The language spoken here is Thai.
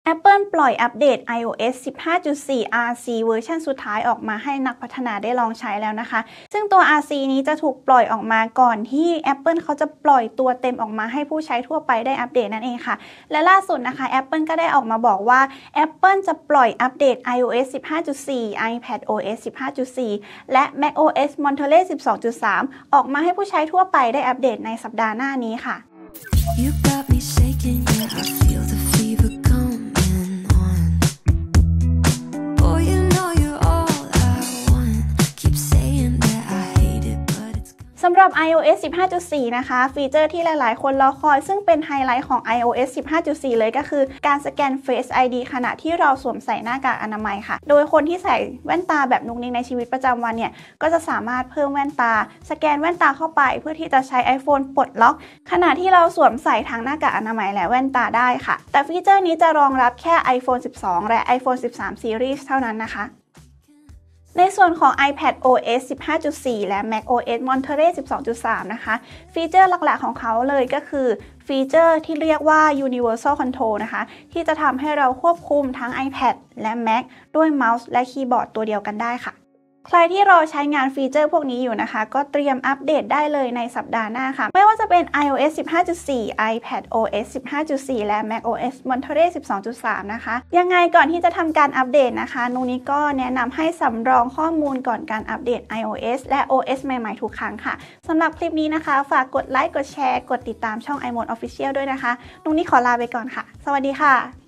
Apple ปล่อยอัปเดต iOS 15.4 RC เวอร์ชันสุดท้ายออกมาให้นักพัฒนาได้ลองใช้แล้วนะคะซึ่งตัว RC นี้จะถูกปล่อยออกมาก่อนที่ Apple เขาจะปล่อยตัวเต็มออกมาให้ผู้ใช้ทั่วไปได้อัปเดตนั่นเองค่ะและล่าสุดนะคะ Apple ก็ได้ออกมาบอกว่า Apple จะปล่อยอัปเดต iOS 15.4 iPadOS 15.4 และ macOS Monterey 12.3 ออกมาให้ผู้ใช้ทั่วไปได้อัปเดตในสัปดาห์หน้านี้ค่ะ You got me shaking, yeah, I feel the fever coming on. Boy, you know you're all I want. Keep saying that I hate it, but it's สำหรับ iOS 15.4 นะคะฟีเจอร์ที่หลายๆคนรอคอยซึ่งเป็นไฮไลท์ของ iOS 15.4 เลยก็คือการสแกน Face ID ขณะที่เราสวมใส่หน้ากากอนามัยค่ะโดยคนที่ใส่แว่นตาแบบนุกนิกในชีวิตประจำวันเนี่ยก็จะสามารถเพิ่มแว่นตาสแกนแว่นตาเข้าไปเพื่อที่จะใช้ iPhone ปลดล็อกขณะที่เราสวมใส่ทั้งหน้ากากอนามัยและแว่นตาได้ค่ะแต่ฟีเจอร์นี้จะรองรับแค่ iPhone 12 และ iPhone 13 Series เท่านั้นนะคะในส่วนของ iPadOS 15.4 และ macOS Monterey 12.3 นะคะฟีเจอร์หลักๆของเขาเลยก็คือฟีเจอร์ที่เรียกว่า Universal Control นะคะที่จะทำให้เราควบคุมทั้ง iPad และ Mac ด้วยเมาส์และคีย์บอร์ดตัวเดียวกันได้ค่ะใครที่รอใช้งานฟีเจอร์พวกนี้อยู่นะคะก็เตรียมอัปเดตได้เลยในสัปดาห์หน้าค่ะไม่ว่าจะเป็น iOS 15.4 iPadOS 15.4 และ macOS Monterey 12.3 นะคะยังไงก่อนที่จะทำการอัปเดตนะคะนุกนิกก็แนะนำให้สำรองข้อมูลก่อนการอัปเดต iOS และ OS ใหม่ๆทุกครั้งค่ะสำหรับคลิปนี้นะคะฝากกดไลค์กดแชร์กดติดตามช่อง iMode Official ด้วยนะคะนุกนิกขอลาไปก่อนค่ะสวัสดีค่ะ